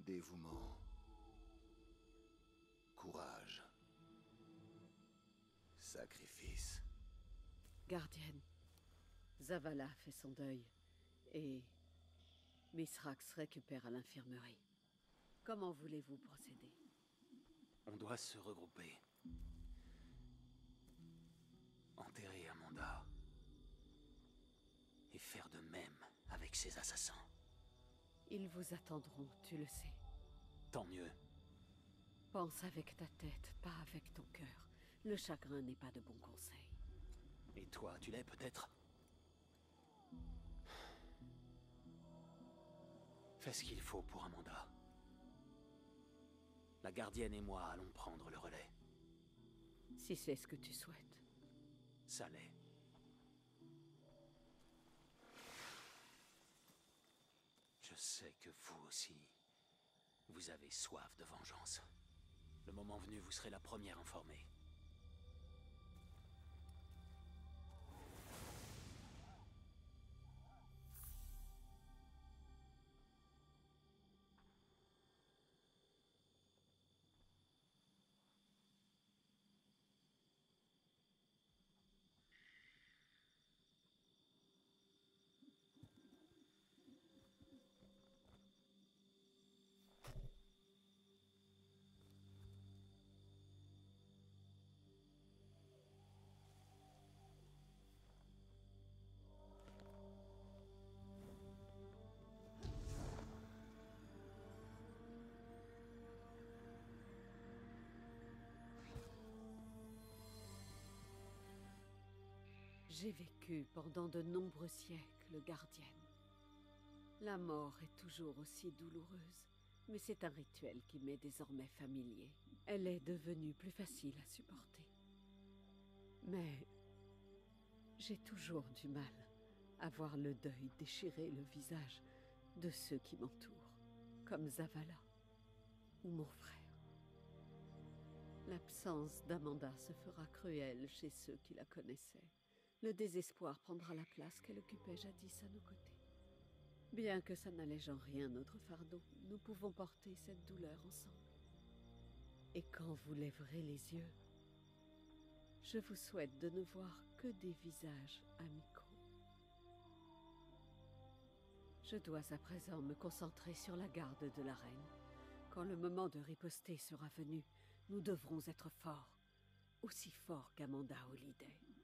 Dévouement. Courage. Sacrifice. Gardienne, Zavala fait son deuil, et Mithrax récupère à l'infirmerie. Comment voulez-vous procéder? On doit se regrouper. Enterrer Amanda. Et faire de même avec ses assassins. Ils vous attendront, tu le sais. Tant mieux. Pense avec ta tête, pas avec ton cœur. Le chagrin n'est pas de bons conseils. Et toi, tu l'es peut-être? Fais ce qu'il faut pour Amanda. La gardienne et moi allons prendre le relais. Si c'est ce que tu souhaites. Ça l'est. Je sais que vous aussi, vous avez soif de vengeance. Le moment venu, vous serez la première informée. J'ai vécu pendant de nombreux siècles, gardienne. La mort est toujours aussi douloureuse, mais c'est un rituel qui m'est désormais familier. Elle est devenue plus facile à supporter. Mais j'ai toujours du mal à voir le deuil déchirer le visage de ceux qui m'entourent, comme Zavala ou mon frère. L'absence d'Amanda se fera cruelle chez ceux qui la connaissaient. Le désespoir prendra la place qu'elle occupait jadis à nos côtés. Bien que ça n'allège en rien notre fardeau, nous pouvons porter cette douleur ensemble. Et quand vous lèverez les yeux, je vous souhaite de ne voir que des visages amicaux. Je dois à présent me concentrer sur la garde de la reine. Quand le moment de riposter sera venu, nous devrons être forts, aussi forts qu'Amanda Holliday.